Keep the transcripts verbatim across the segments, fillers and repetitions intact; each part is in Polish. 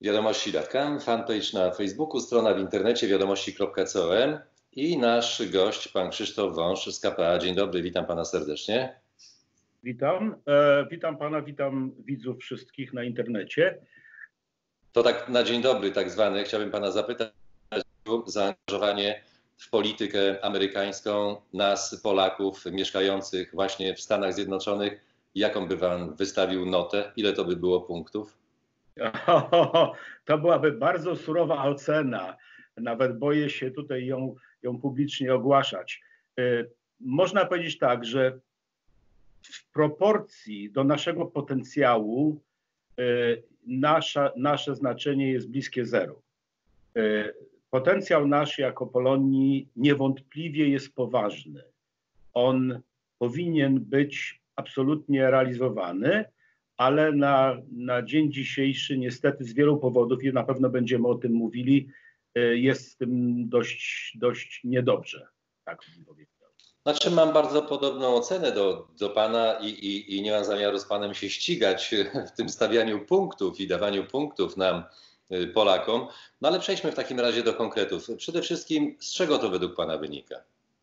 Wiadomości kropka com, fanpage na Facebooku, strona w internecie wiadomości kropka com i nasz gość, pan Krzysztof Wąż z K P A. Dzień dobry, witam pana serdecznie. Witam, e, witam pana, witam widzów wszystkich na internecie. To tak na dzień dobry tak zwany, chciałbym pana zapytać o zaangażowanie w politykę amerykańską nas, Polaków mieszkających właśnie w Stanach Zjednoczonych. Jaką by pan wystawił notę? Ile to by było punktów? To byłaby bardzo surowa ocena. Nawet boję się tutaj ją, ją publicznie ogłaszać. Można powiedzieć tak, że w proporcji do naszego potencjału nasza, nasze znaczenie jest bliskie zeru. Potencjał nasz jako Polonii niewątpliwie jest poważny. On powinien być absolutnie realizowany, ale na, na dzień dzisiejszy niestety z wielu powodów, i na pewno będziemy o tym mówili, jest z tym dość, dość niedobrze, tak bym powiedział. Znaczy mam bardzo podobną ocenę do, do pana i, i, i nie mam zamiaru z panem się ścigać w tym stawianiu punktów i dawaniu punktów nam, Polakom. No ale przejdźmy w takim razie do konkretów. Przede wszystkim z czego to według pana wynika?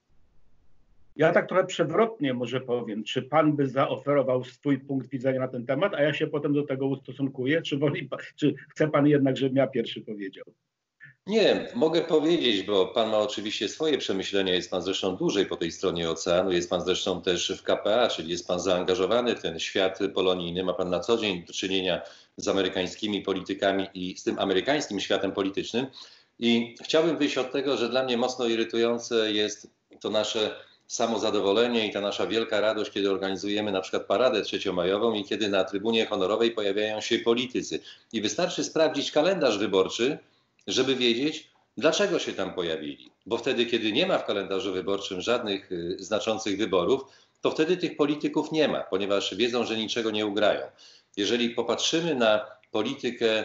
Ja tak trochę przewrotnie może powiem, czy pan by zaoferował swój punkt widzenia na ten temat, a ja się potem do tego ustosunkuję, czy, woli, czy chce pan jednak, żebym ja pierwszy powiedział? Nie, mogę powiedzieć, bo pan ma oczywiście swoje przemyślenia, jest pan zresztą dłużej po tej stronie oceanu, jest pan zresztą też w K P A, czyli jest pan zaangażowany w ten świat polonijny, ma pan na co dzień do czynienia z amerykańskimi politykami i z tym amerykańskim światem politycznym. I chciałbym wyjść od tego, że dla mnie mocno irytujące jest to nasze samozadowolenie i ta nasza wielka radość, kiedy organizujemy na przykład paradę trzeciomajową i kiedy na trybunie honorowej pojawiają się politycy. I wystarczy sprawdzić kalendarz wyborczy, żeby wiedzieć, dlaczego się tam pojawili. Bo wtedy, kiedy nie ma w kalendarzu wyborczym żadnych y, znaczących wyborów, to wtedy tych polityków nie ma, ponieważ wiedzą, że niczego nie ugrają. Jeżeli popatrzymy na politykę,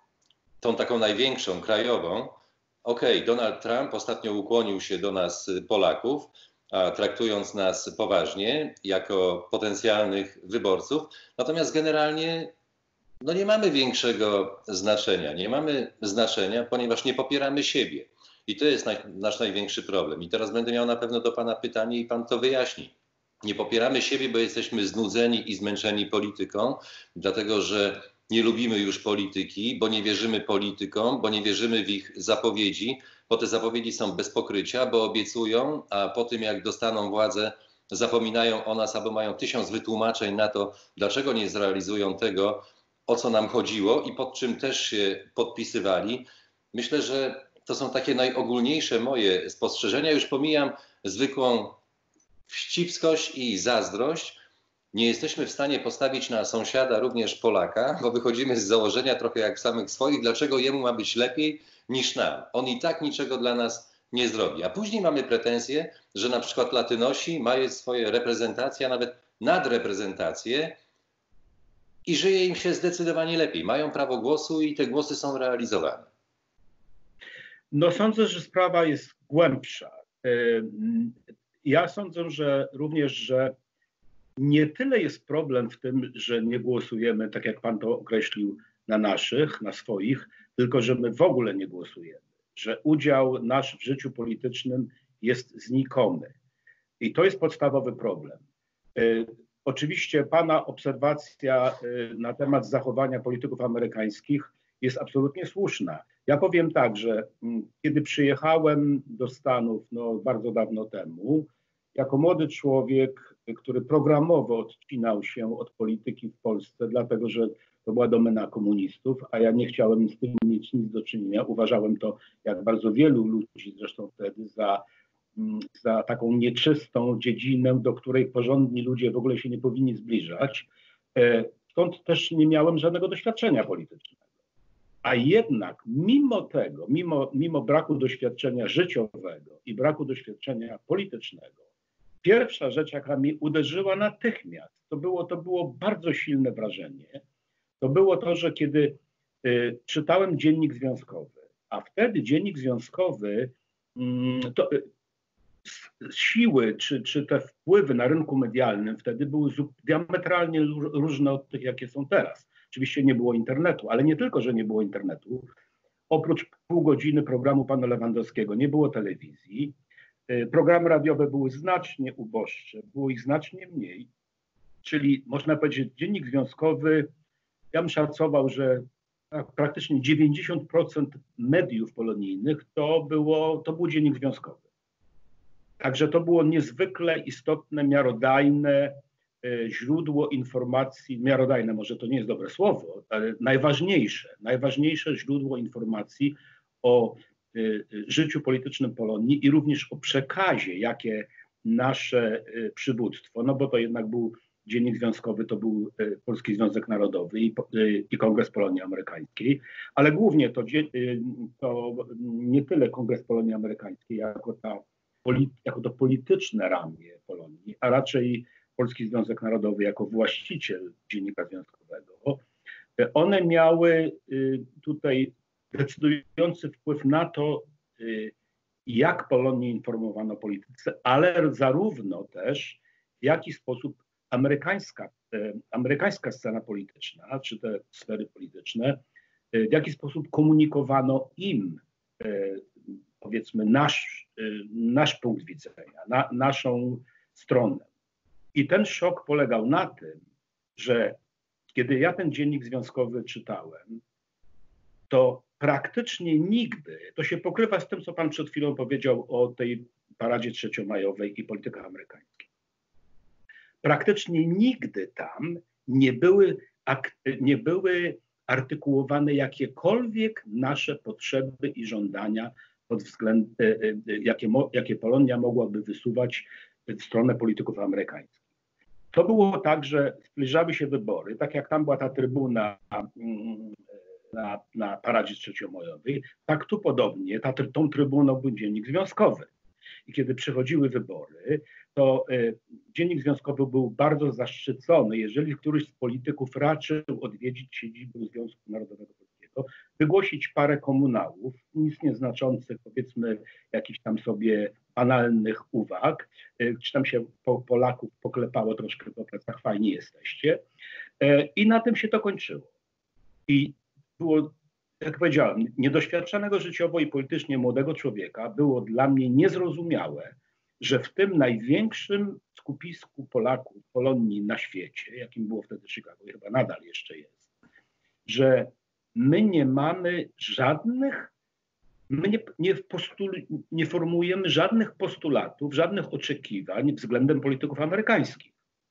tą taką największą, krajową, okej, Donald Trump ostatnio ukłonił się do nas, Polaków, a traktując nas poważnie, jako potencjalnych wyborców, natomiast generalnie no nie mamy większego znaczenia. Nie mamy znaczenia, ponieważ nie popieramy siebie. I to jest naj, nasz największy problem. I teraz będę miał na pewno do pana pytanie i pan to wyjaśni. Nie popieramy siebie, bo jesteśmy znudzeni i zmęczeni polityką, dlatego że nie lubimy już polityki, bo nie wierzymy politykom, bo nie wierzymy w ich zapowiedzi, bo te zapowiedzi są bez pokrycia, bo obiecują, a po tym jak dostaną władzę, zapominają o nas albo mają tysiąc wytłumaczeń na to, dlaczego nie zrealizują tego, o co nam chodziło i pod czym też się podpisywali. Myślę, że to są takie najogólniejsze moje spostrzeżenia. Już pomijam zwykłą wścibskość i zazdrość. Nie jesteśmy w stanie postawić na sąsiada, również Polaka, bo wychodzimy z założenia trochę jak w samych swoich, dlaczego jemu ma być lepiej niż nam. On i tak niczego dla nas nie zrobi. A później mamy pretensje, że na przykład Latynosi mają swoje reprezentacje, a nawet nadreprezentacje, i żyje im się zdecydowanie lepiej. Mają prawo głosu i te głosy są realizowane. No sądzę, że sprawa jest głębsza. Ja sądzę, że również, że nie tyle jest problem w tym, że nie głosujemy, tak jak pan to określił, na naszych, na swoich, tylko że my w ogóle nie głosujemy. Że udział nasz w życiu politycznym jest znikomy. I to jest podstawowy problem. Oczywiście pana obserwacja na temat zachowania polityków amerykańskich jest absolutnie słuszna. Ja powiem tak, że kiedy przyjechałem do Stanów no, bardzo dawno temu, jako młody człowiek, który programowo odcinał się od polityki w Polsce, dlatego że to była domena komunistów, a ja nie chciałem z tym mieć nic do czynienia. Uważałem to, jak bardzo wielu ludzi zresztą wtedy, za za taką nieczystą dziedzinę, do której porządni ludzie w ogóle się nie powinni zbliżać. Stąd też nie miałem żadnego doświadczenia politycznego. A jednak mimo tego, mimo, mimo braku doświadczenia życiowego i braku doświadczenia politycznego, pierwsza rzecz, jaka mi uderzyła natychmiast, to było, to było bardzo silne wrażenie, to było to, że kiedy y, czytałem dziennik związkowy, a wtedy dziennik związkowy y, to, siły czy, czy te wpływy na rynku medialnym wtedy były diametralnie różne od tych, jakie są teraz. Oczywiście nie było internetu, ale nie tylko, że nie było internetu. Oprócz pół godziny programu pana Lewandowskiego nie było telewizji. Programy radiowe były znacznie uboższe, było ich znacznie mniej. Czyli można powiedzieć, dziennik związkowy, ja bym szacował, że praktycznie dziewięćdziesiąt procent mediów polonijnych to, było, to był dziennik związkowy. Także to było niezwykle istotne, miarodajne źródło informacji, miarodajne może to nie jest dobre słowo, ale najważniejsze, najważniejsze źródło informacji o życiu politycznym Polonii i również o przekazie, jakie nasze przywództwo, no bo to jednak był dziennik związkowy, to był Polski Związek Narodowy i, i Kongres Polonii Amerykańskiej, ale głównie to, to nie tyle Kongres Polonii Amerykańskiej jako, ta, jako to polityczne ramię Polonii, a raczej Polski Związek Narodowy jako właściciel dziennika związkowego. One miały tutaj decydujący wpływ na to, jak Polonię informowano o polityce, ale zarówno też w jaki sposób amerykańska, amerykańska scena polityczna, czy te sfery polityczne, w jaki sposób komunikowano im, powiedzmy, nasz, nasz punkt widzenia, na, naszą stronę. I ten szok polegał na tym, że kiedy ja ten dziennik związkowy czytałem, to praktycznie nigdy, to się pokrywa z tym, co pan przed chwilą powiedział o tej paradzie trzeciomajowej i politykach amerykańskich. Praktycznie nigdy tam nie były, nie były artykułowane jakiekolwiek nasze potrzeby i żądania pod względem, jakie, jakie Polonia mogłaby wysuwać w stronę polityków amerykańskich. To było tak, że zbliżały się wybory, tak jak tam była ta trybuna na, na paradzie trzeciomajowej, tak tu podobnie ta, tą trybuną był dziennik związkowy. I kiedy przychodziły wybory, to y, dziennik związkowy był bardzo zaszczycony, jeżeli któryś z polityków raczył odwiedzić siedzibę Związku Narodowego Polskiego, wygłosić parę komunałów, nic nieznaczących, powiedzmy jakichś tam sobie banalnych uwag, y, czy tam się po, Polaków poklepało troszkę po plecach, fajnie jesteście. Y, I na tym się to kończyło. I było, jak powiedziałem, niedoświadczonego życiowo i politycznie młodego człowieka było dla mnie niezrozumiałe, że w tym największym skupisku Polaków, Polonii na świecie, jakim było wtedy Chicago i chyba nadal jeszcze jest, że my nie mamy żadnych, my nie, nie, postul, nie formułujemy żadnych postulatów, żadnych oczekiwań względem polityków amerykańskich.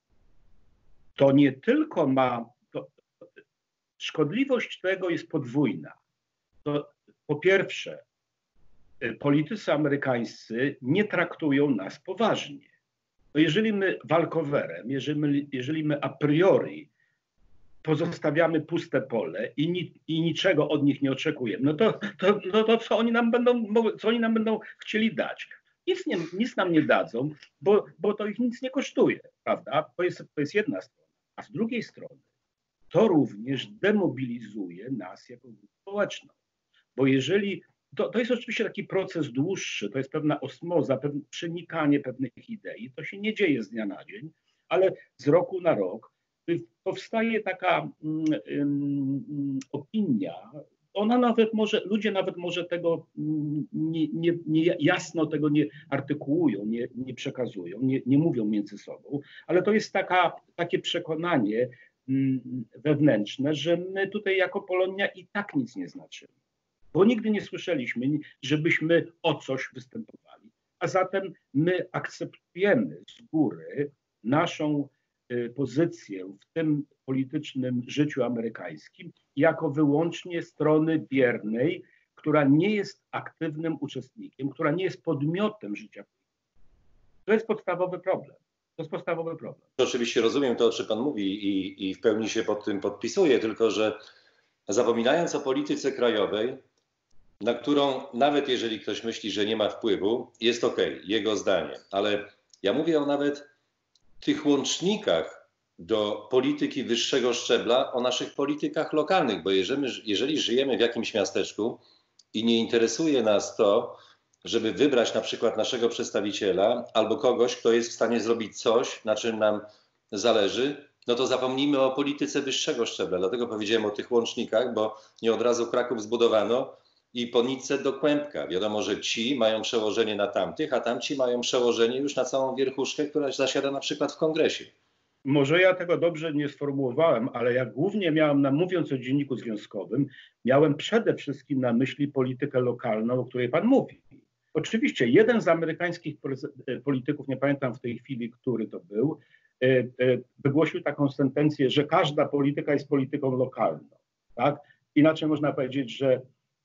To nie tylko ma, to, szkodliwość tego jest podwójna. To po pierwsze, politycy amerykańscy nie traktują nas poważnie. To jeżeli my walkowerem, jeżeli my, jeżeli my a priori pozostawiamy puste pole i, ni, i niczego od nich nie oczekujemy, no to, to, no to co, oni nam będą, co oni nam będą chcieli dać? Nic, nie, nic nam nie dadzą, bo, bo to ich nic nie kosztuje, prawda? To jest, to jest jedna strona. A z drugiej strony to również demobilizuje nas jako grupę społeczną. Bo jeżeli, to, to jest oczywiście taki proces dłuższy, to jest pewna osmoza, pewne przenikanie pewnych idei, to się nie dzieje z dnia na dzień, ale z roku na rok powstaje taka um, um, opinia, ona nawet może, ludzie nawet może tego nie, nie, nie jasno tego nie artykułują, nie, nie przekazują, nie, nie mówią między sobą, ale to jest taka, takie przekonanie um, wewnętrzne, że my tutaj jako Polonia i tak nic nie znaczymy. Bo nigdy nie słyszeliśmy, żebyśmy o coś występowali. A zatem my akceptujemy z góry naszą y, pozycję w tym politycznym życiu amerykańskim jako wyłącznie strony biernej, która nie jest aktywnym uczestnikiem, która nie jest podmiotem życia. To jest podstawowy problem. To jest podstawowy problem. Oczywiście rozumiem to, o czym pan mówi i, i w pełni się pod tym podpisuję, tylko że zapominając o polityce krajowej, na którą nawet jeżeli ktoś myśli, że nie ma wpływu, jest okej, jego zdanie. Ale ja mówię o nawet tych łącznikach do polityki wyższego szczebla, o naszych politykach lokalnych, bo jeżeli, jeżeli żyjemy w jakimś miasteczku i nie interesuje nas to, żeby wybrać na przykład naszego przedstawiciela albo kogoś, kto jest w stanie zrobić coś, na czym nam zależy no to zapomnijmy o polityce wyższego szczebla. Dlatego powiedziałem o tych łącznikach, bo nie od razu Kraków zbudowano i po Nicce do Kłębka. Wiadomo, że ci mają przełożenie na tamtych, a tamci mają przełożenie już na całą wierchuszkę, która zasiada na przykład w kongresie. Może ja tego dobrze nie sformułowałem, ale ja głównie miałem, na, mówiąc o dzienniku związkowym, miałem przede wszystkim na myśli politykę lokalną, o której pan mówi. Oczywiście jeden z amerykańskich polityków, nie pamiętam w tej chwili, który to był, wygłosił taką sentencję, że każda polityka jest polityką lokalną. Tak? Inaczej można powiedzieć, że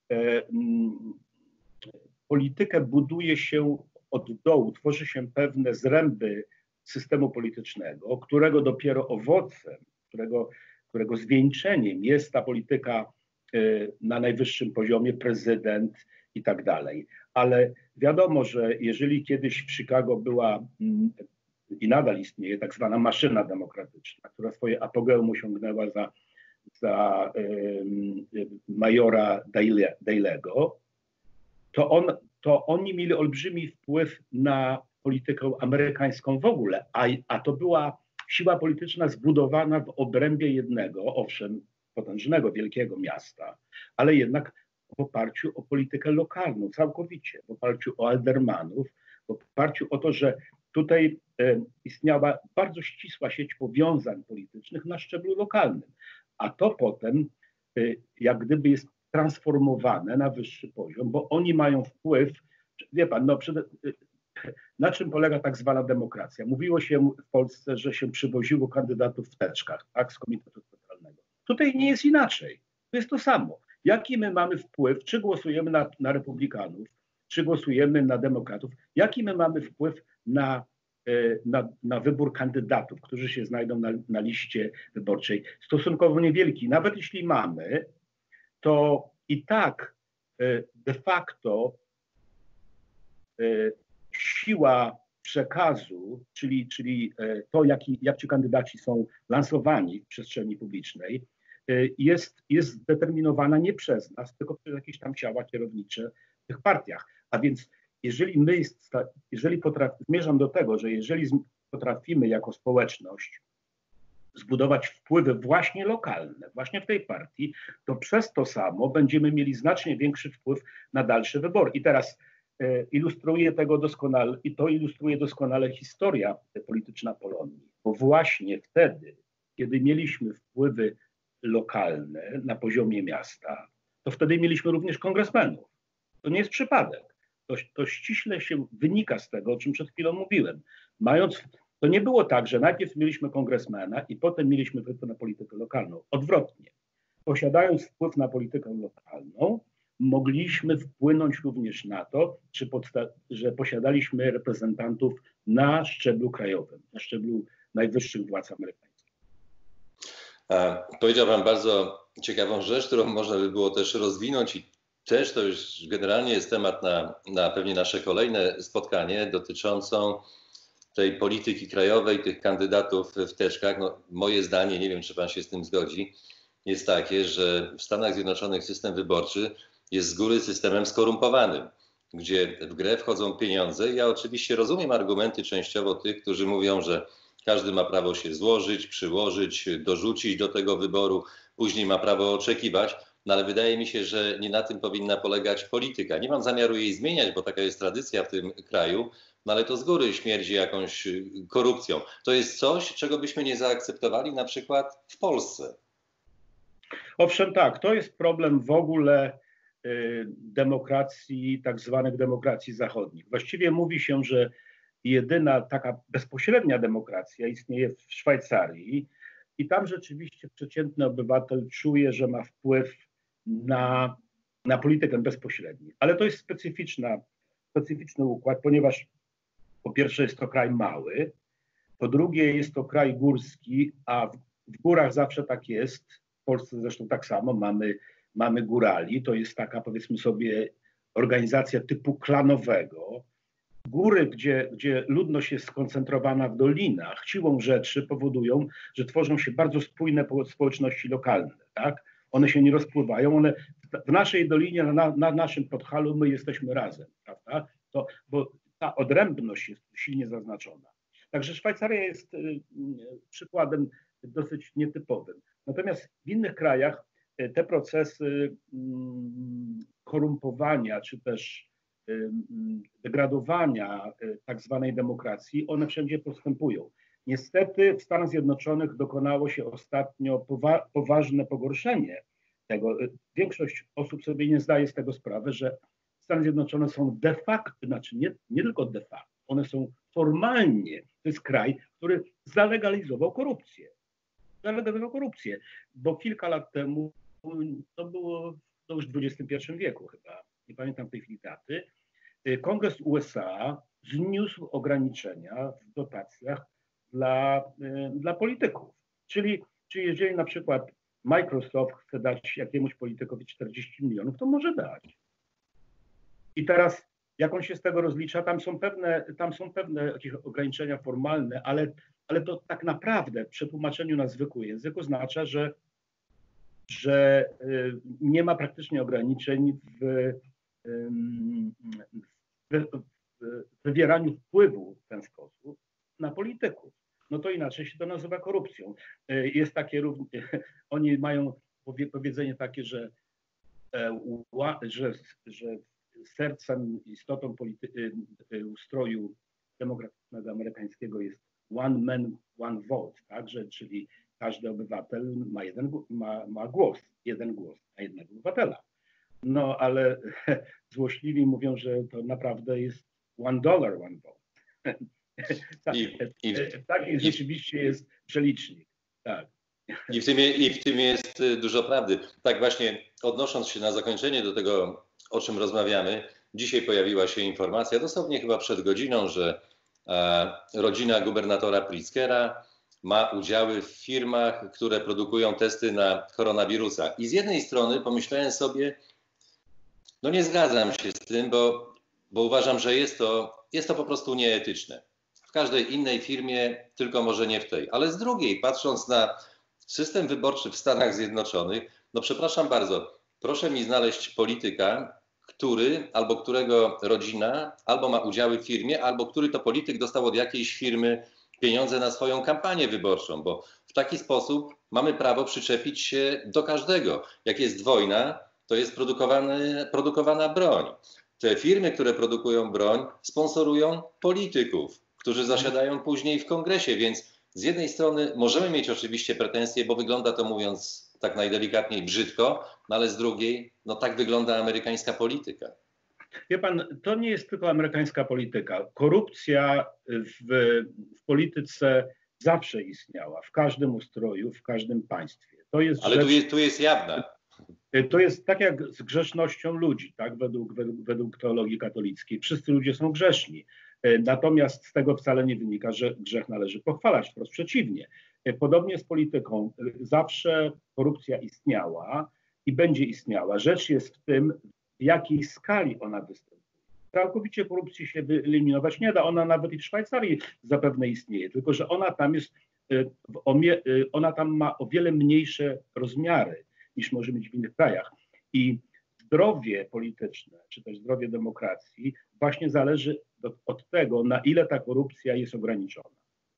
politykę buduje się od dołu, tworzy się pewne zręby systemu politycznego, którego dopiero owocem, którego, którego zwieńczeniem jest ta polityka na najwyższym poziomie, prezydent i tak dalej. Ale wiadomo, że jeżeli kiedyś w Chicago była i nadal istnieje tak zwana maszyna demokratyczna, która swoje apogeum osiągnęła za, za um, majora Daley'ego, to, on, to oni mieli olbrzymi wpływ na politykę amerykańską w ogóle, a, a to była siła polityczna zbudowana w obrębie jednego, owszem, potężnego, wielkiego miasta, ale jednak w oparciu o politykę lokalną, całkowicie, w oparciu o aldermanów, w oparciu o to, że tutaj e, istniała bardzo ścisła sieć powiązań politycznych na szczeblu lokalnym, a to potem e, jak gdyby jest transformowane na wyższy poziom, bo oni mają wpływ, wie pan, no, przed, e, na czym polega tak zwana demokracja? Mówiło się w Polsce, że się przywoziło kandydatów w teczkach, tak, z Komitetu Centralnego. Tutaj nie jest inaczej, to jest to samo. Jaki my mamy wpływ, czy głosujemy na, na republikanów, czy głosujemy na demokratów, jaki my mamy wpływ na, na, na wybór kandydatów, którzy się znajdą na, na liście wyborczej? Stosunkowo niewielki. Nawet jeśli mamy, to i tak de facto siła przekazu, czyli, czyli to, jaki, jak ci kandydaci są lansowani w przestrzeni publicznej, jest, jest zdeterminowana nie przez nas, tylko przez jakieś tam ciała kierownicze w tych partiach. A więc jeżeli my, jeżeli potrafi, zmierzam do tego, że jeżeli potrafimy jako społeczność zbudować wpływy właśnie lokalne, właśnie w tej partii, to przez to samo będziemy mieli znacznie większy wpływ na dalsze wybory. I teraz e, ilustruje tego doskonale, i to ilustruje doskonale historia polityczna Polonii, bo właśnie wtedy, kiedy mieliśmy wpływy lokalne na poziomie miasta, to wtedy mieliśmy również kongresmenów. To nie jest przypadek. To, to ściśle się wynika z tego, o czym przed chwilą mówiłem. Mając, to nie było tak, że najpierw mieliśmy kongresmena i potem mieliśmy wpływ na politykę lokalną. Odwrotnie. Posiadając wpływ na politykę lokalną, mogliśmy wpłynąć również na to, czy podsta- że posiadaliśmy reprezentantów na szczeblu krajowym, na szczeblu najwyższych władz amerykańskich. A powiedział pan bardzo ciekawą rzecz, którą można by było też rozwinąć i też to już generalnie jest temat na, na pewnie nasze kolejne spotkanie dotyczącą tej polityki krajowej, tych kandydatów w teczkach. No, moje zdanie, nie wiem, czy pan się z tym zgodzi, jest takie, że w Stanach Zjednoczonych system wyborczy jest z góry systemem skorumpowanym, gdzie w grę wchodzą pieniądze. Ja oczywiście rozumiem argumenty częściowo tych, którzy mówią, że każdy ma prawo się złożyć, przyłożyć, dorzucić do tego wyboru, później ma prawo oczekiwać, no ale wydaje mi się, że nie na tym powinna polegać polityka. Nie mam zamiaru jej zmieniać, bo taka jest tradycja w tym kraju, no ale to z góry śmierdzi jakąś korupcją. To jest coś, czego byśmy nie zaakceptowali na przykład w Polsce. Owszem, tak, to jest problem w ogóle y, demokracji, tak zwanych demokracji zachodnich. Właściwie mówi się, że jedyna taka bezpośrednia demokracja istnieje w Szwajcarii i tam rzeczywiście przeciętny obywatel czuje, że ma wpływ na, na politykę bezpośrednią. Ale to jest specyficzna, specyficzny układ, ponieważ po pierwsze jest to kraj mały, po drugie jest to kraj górski, a w, w górach zawsze tak jest, w Polsce zresztą tak samo, mamy, mamy górali, to jest taka, powiedzmy sobie, organizacja typu klanowego. Góry, gdzie, gdzie ludność jest skoncentrowana w dolinach, siłą rzeczy powodują, że tworzą się bardzo spójne społeczności lokalne. Tak? One się nie rozpływają, one w naszej dolinie, na, na naszym Podhalu my jesteśmy razem, prawda? To, bo ta odrębność jest silnie zaznaczona. Także Szwajcaria jest y, przykładem dosyć nietypowym. Natomiast w innych krajach te procesy korumpowania czy też degradowania tak zwanej demokracji, one wszędzie postępują. Niestety w Stanach Zjednoczonych dokonało się ostatnio powa poważne pogorszenie tego. Większość osób sobie nie zdaje z tego sprawy, że Stany Zjednoczone są de facto, znaczy nie, nie tylko de facto, one są formalnie, to jest kraj, który zalegalizował korupcję. Zalegalizował korupcję, bo kilka lat temu, to było to już w dwudziestym pierwszym wieku chyba, nie pamiętam w tej chwili daty, Kongres U S A zniósł ograniczenia w dotacjach dla, dla polityków. Czyli, czyli jeżeli na przykład Microsoft chce dać jakiemuś politykowi czterdzieści milionów, to może dać. I teraz, jak on się z tego rozlicza, tam są pewne, tam są pewne jakieś ograniczenia formalne, ale, ale to tak naprawdę w przetłumaczeniu na zwykły język oznacza, że, że nie ma praktycznie ograniczeń w, w, w wywieraniu wpływu w ten sposób na polityków. No to inaczej się to nazywa korupcją. Jest takie, oni mają powiedzenie takie, że, że, że sercem, istotą ustroju demokratycznego amerykańskiego jest one man, one vote, tak? Że, czyli każdy obywatel ma, jeden, ma, ma głos, jeden głos na jednego obywatela. No ale złośliwi mówią, że to naprawdę jest one dollar, one vote. Tak, I, i, tak jest, i, rzeczywiście jest przelicznik. Tak. I w, tym, I w tym jest dużo prawdy. Tak właśnie odnosząc się na zakończenie do tego, o czym rozmawiamy, dzisiaj pojawiła się informacja, dosłownie chyba przed godziną, że e, rodzina gubernatora Pritzkera ma udziały w firmach, które produkują testy na koronawirusa. I z jednej strony pomyślałem sobie, no nie zgadzam się z tym, bo, bo uważam, że jest to, jest to po prostu nieetyczne. W każdej innej firmie, tylko może nie w tej. Ale z drugiej, patrząc na system wyborczy w Stanach Zjednoczonych, no przepraszam bardzo, proszę mi znaleźć polityka, który albo którego rodzina albo ma udziały w firmie, albo który to polityk dostał od jakiejś firmy pieniądze na swoją kampanię wyborczą, bo w taki sposób mamy prawo przyczepić się do każdego. Jak jest wojna, to jest produkowany, produkowana broń. Te firmy, które produkują broń, sponsorują polityków, którzy zasiadają później w kongresie, więc z jednej strony możemy mieć oczywiście pretensje, bo wygląda to, mówiąc tak najdelikatniej, brzydko, no ale z drugiej, no tak wygląda amerykańska polityka. Wie pan, to nie jest tylko amerykańska polityka. Korupcja w, w polityce zawsze istniała, w każdym ustroju, w każdym państwie. To jest ale rzecz, tu, jest, tu jest jawna. To jest tak jak z grzesznością ludzi, tak? według, według, według teologii katolickiej. Wszyscy ludzie są grzeszni. Natomiast z tego wcale nie wynika, że grzech należy pochwalać, wprost przeciwnie. Podobnie z polityką. Zawsze korupcja istniała i będzie istniała. Rzecz jest w tym, w jakiej skali ona występuje. Całkowicie korupcji się wyeliminować nie da. Ona nawet i w Szwajcarii zapewne istnieje, tylko że ona tam jest, ona tam ma o wiele mniejsze rozmiary niż może mieć w innych krajach. I zdrowie polityczne, czy też zdrowie demokracji właśnie zależy do, od tego, na ile ta korupcja jest ograniczona.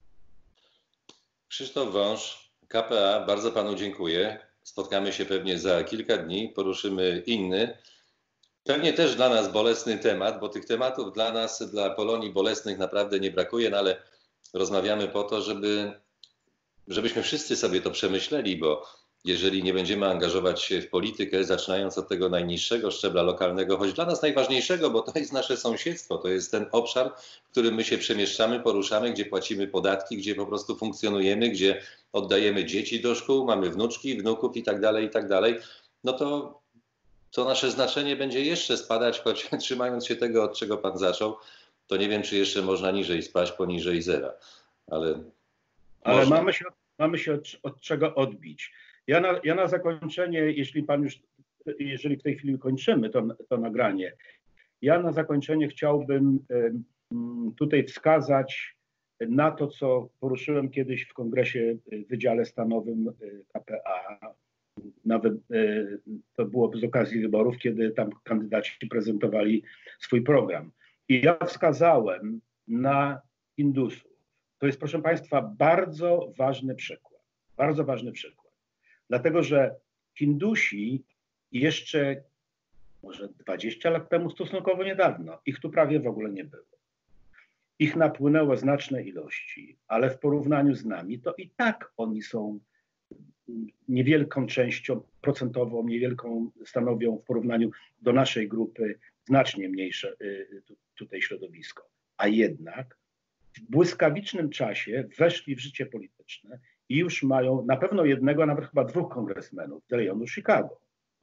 Krzysztof Wąż, K P A, bardzo panu dziękuję. Spotkamy się pewnie za kilka dni, poruszymy inny, pewnie też dla nas bolesny temat, bo tych tematów dla nas, dla Polonii bolesnych naprawdę nie brakuje, no ale rozmawiamy po to, żeby, żebyśmy wszyscy sobie to przemyśleli, bo jeżeli nie będziemy angażować się w politykę, zaczynając od tego najniższego szczebla lokalnego, choć dla nas najważniejszego, bo to jest nasze sąsiedztwo, to jest ten obszar, w którym my się przemieszczamy, poruszamy, gdzie płacimy podatki, gdzie po prostu funkcjonujemy, gdzie oddajemy dzieci do szkół, mamy wnuczki, wnuków i tak dalej, i tak dalej, no to, to nasze znaczenie będzie jeszcze spadać, choć trzymając się tego, od czego pan zaczął, to nie wiem, czy jeszcze można niżej spaść, poniżej zera, ale Ale mamy się, mamy się od, od czego odbić. Ja na, ja na zakończenie, jeśli pan już, jeżeli w tej chwili kończymy to, to nagranie, ja na zakończenie chciałbym tutaj wskazać na to, co poruszyłem kiedyś w kongresie w Wydziale Stanowym K P A. Nawet to było z okazji wyborów, kiedy tam kandydaci prezentowali swój program. I ja wskazałem na Hindusów. To jest, proszę państwa, bardzo ważny przykład. Bardzo ważny przykład. Dlatego, że Hindusi jeszcze może dwadzieścia lat temu, stosunkowo niedawno, ich tu prawie w ogóle nie było. Ich napłynęło znaczne ilości, ale w porównaniu z nami to i tak oni są niewielką częścią procentową, niewielką stanowią w porównaniu do naszej grupy znacznie mniejsze tutaj środowisko. A jednak w błyskawicznym czasie weszli w życie polityczne i już mają na pewno jednego, a nawet chyba dwóch kongresmenów z rejonu Chicago.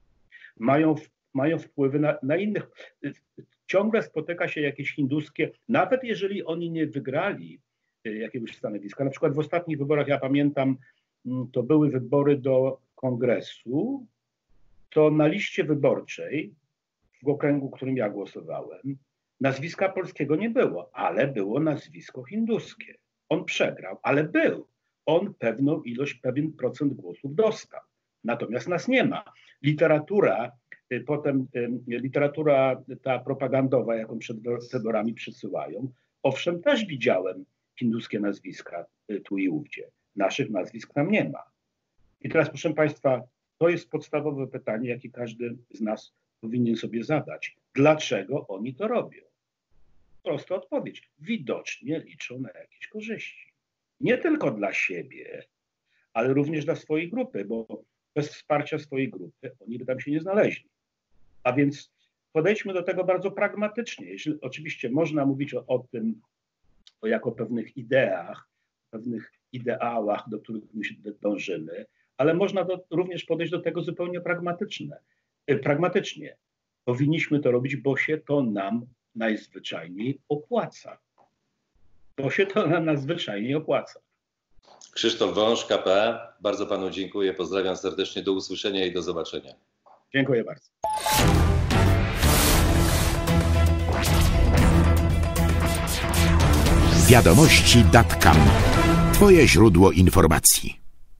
Mają, mają wpływy na, na innych. Ciągle spotyka się jakieś hinduskie, nawet jeżeli oni nie wygrali jakiegoś stanowiska. Na przykład w ostatnich wyborach, ja pamiętam, to były wybory do kongresu, to na liście wyborczej w okręgu, w którym ja głosowałem, nazwiska polskiego nie było, ale było nazwisko hinduskie. On przegrał, ale był. On pewną ilość, pewien procent głosów dostał. Natomiast nas nie ma. Literatura, potem literatura ta propagandowa, jaką przed wyborami przysyłają, owszem, też widziałem hinduskie nazwiska tu i ówdzie. Naszych nazwisk tam nie ma. I teraz, proszę Państwa, to jest podstawowe pytanie, jakie każdy z nas powinien sobie zadać. Dlaczego oni to robią? Prosta odpowiedź. Widocznie liczą na jakieś korzyści. Nie tylko dla siebie, ale również dla swojej grupy, bo bez wsparcia swojej grupy oni by tam się nie znaleźli. A więc podejdźmy do tego bardzo pragmatycznie. Jeśli, oczywiście można mówić o, o tym, o jako pewnych ideach, pewnych ideałach, do których my się dążymy, ale można do, również podejść do tego zupełnie pragmatycznie. pragmatycznie. Powinniśmy to robić, bo się to nam najzwyczajniej opłaca. Bo się to nam najzwyczajniej opłaca. Krzysztof Wąż, K P A. Bardzo panu dziękuję. Pozdrawiam serdecznie. Do usłyszenia i do zobaczenia. Dziękuję bardzo. Wiadomości kropka com. Twoje źródło informacji.